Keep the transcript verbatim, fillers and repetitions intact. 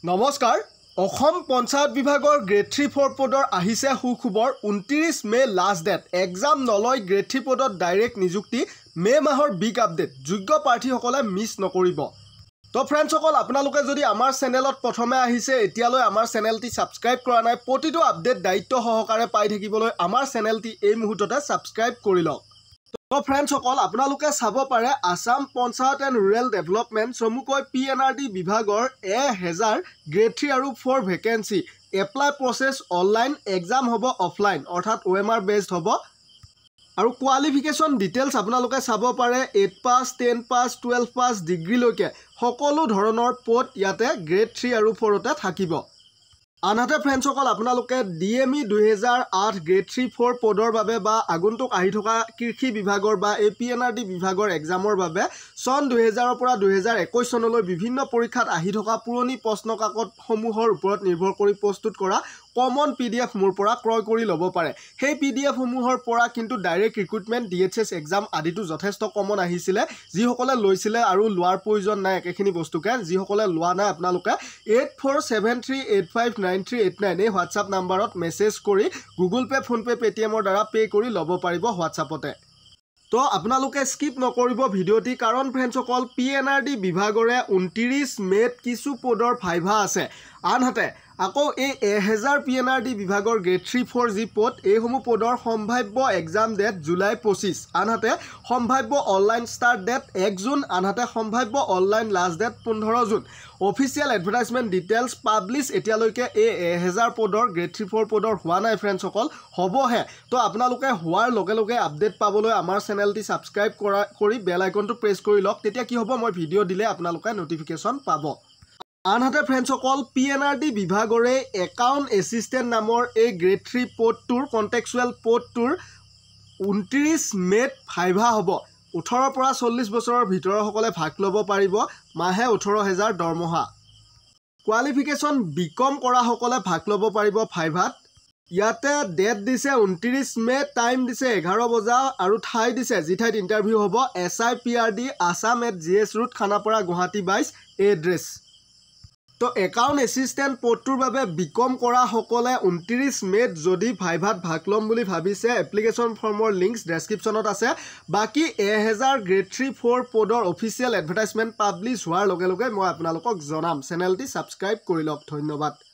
নমস্কাৰ অসম পঞ্চায়ত বিভাগৰ grade three four পদৰ আহিছে সুখবৰ ঊনত্ৰিছ মে লাষ্ট ডেট এক্সাম নলয় গ্ৰেড থ্ৰী পদত ডাইৰেক্ট নিযুক্তি মে মাহৰ বিগ আপডেট যোগ্য প্ৰাৰ্থীসকলে মিছ নকৰিব। তো ফ্ৰেণ্ডসকল আপোনালোকে যদি আমাৰ চেনেলত প্ৰথমে আহিছে এতিয়ালৈ আমাৰ চেনেলটি ছাবস্ক্ৰাইব কৰা নাই প্ৰতিটো আপডেট দায়িত্ব সহকাৰে পাই থাকিবলৈ আমাৰ চেনেলটি এই মুহূৰ্ততে ছাবস্ক্ৰাইব কৰি লওক। তো ফ্ৰেণ্ডসকল আপোনালোকে চাব পাৰে Assam panchayat and rural development চমুকৈ পি এন আৰ ডি বিভাগৰ এহেজাৰ গ্ৰেড থ্ৰী আৰু four vacancy apply process online exam হ'ব অফলাইন অৰ্থাৎ অ' এম আৰ বেছড হ'ব আৰু কোৱালিফিকেশ্যন ডিটেইলছ আপোনালোকে চাব পাৰে eight pass ten pass twelve pass ডিগ্ৰীলৈকে সকলো ধৰণৰ পদ ইয়াতে গ্ৰেড থ্ৰী আৰু ফ'ৰতে থাকিব। আনহাতে ফ্ৰেণ্ডসকল আপোনালোকে ডি এম ই দুহেজাৰ আঠ গ্ৰেড থ্ৰী ফ'ৰ পদৰ বাবে বা আগন্তুক আহি থকা কৃষি বিভাগৰ বা A P N R D বিভাগৰ এক্সামৰ বাবে চন দুহেজাৰৰ পৰা দুহেজাৰ একৈছ চনলৈ বিভিন্ন পৰীক্ষাত আহি থকা পুৰণি প্ৰশ্ন কাকতসমূহৰ ওপৰত নিৰ্ভৰ কৰি প্ৰস্তুত কৰা কমন পি ডি এফ মোৰ পৰা ক্ৰয় কৰি ল'ব পাৰে। সেই পি ডি এফসমূহৰ পৰা কিন্তু direct recruitment D H S exam আদিটো যথেষ্ট কমন আহিছিলে। যিসকলে লৈছিলে আৰু লোৱাৰ প্ৰয়োজন নাই একেখিনি বস্তুকে যিসকলে লোৱা নাই আপোনালোকে eight four seven three eight five nine three eight nine এই হোৱাটছআপ নাম্বাৰত মেছেজ কৰি গুগল পে' ফোনপে' পে'টিএমৰ দ্বাৰা পে' কৰি ল'ব পাৰিব হোৱাটছআপতে। তো আপোনালোকে স্কিপ নকৰিব ভিডিঅ'টি কাৰণ ফ্ৰেণ্ডসকল পি এন আৰ ডি বিভাগৰে ঊনত্ৰিছ মে'ত কিছু পদৰ ভাইভা আছে। আনহাতে আকৌ এই এহেজাৰ পি এন আৰ ডি বিভাগৰ গ্ৰেড থ্ৰী ফ'ৰ যি পদ এইসমূহ পদৰ সম্ভাৱ্য এক্সাম ডেট জুলাই পঁচিছ আনহাতে সম্ভাৱ্য অনলাইন ষ্টাৰ্ট ডেট এক জুন আনহাতে সম্ভাৱ্য অনলাইন লাষ্ট ডেট পোন্ধৰ June. Official advertisement details publish এতিয়ালৈকে এই এহেজাৰ পদৰ গ্ৰেড থ্ৰী ফ'ৰ পদৰ হোৱা নাই ফ্ৰেণ্ডসকল হ'বহে। তো আপোনালোকে হোৱাৰ লগে লগে আপডেট পাবলৈ আমাৰ চেনেলটি ছাবস্ক্ৰাইব কৰা কৰি বেল আইকনটো প্ৰেছ কৰি লওক তেতিয়া কি হ'ব মই ভিডিঅ' দিলে আপোনালোকে নটিফিকেশ্যন পাব। আনহাতে ফ্ৰেণ্ডসকল পি এন আৰ ডি বিভাগৰে একাউণ্ট এছিষ্টেণ্ট নামৰ এই গ্ৰেড থ্ৰী পদটোৰ কণ্টেক্সুৱেল পদটোৰ ঊনত্ৰিছ মে'ত ভাইভা হ'ব। ওঠৰৰ পৰা চল্লিছ বছৰৰ ভিতৰসকলে ভাগ ল'ব পাৰিব মাহে ওঠৰ হেজাৰ দৰমহা। কোৱালিফিকেশ্যন বি কম কৰাসকলে ভাগ ল'ব পাৰিব ভাইভাত। ইয়াতে ডেট দিছে ঊনত্ৰিছ মে' টাইম দিছে এঘাৰ বজা আৰু ঠাই দিছে যি ঠাইত ইণ্টাৰভিউ হ'ব S I P R D Assam at G S road Khanapara Guwahati বাইছ এড্ৰেছ। তো একাউণ্ট এছিষ্টেণ্ট পদটোৰ বাবে বি কম কৰাসকলে ঊনত্ৰিছ মে'ত যদি ভাইভাত ভাগ ল'ম বুলি ভাবিছে এপ্লিকেশ্যন ফৰ্মৰ লিংকছ ডেছক্ৰিপশ্যনত আছে। বাকী এহেজাৰ গ্ৰেড থ্ৰী ফ'ৰ পদৰ অফিচিয়েল এডভাৰটাইজমেণ্ট পাব্লিছ হোৱাৰ লগে লগে মই আপোনালোকক জনাম। চেনেলটি ছাবস্ক্ৰাইব কৰি লওক। ধন্যবাদ।